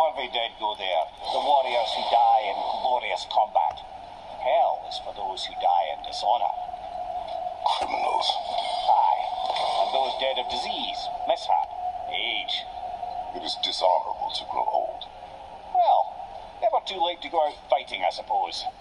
Every dead go there. The warriors who die in glorious combat. Hell is for those who die in dishonor. Criminals. Aye. And those dead of disease, mishap, age. It is dishonorable to grow old. Well, never too late to go out fighting, I suppose.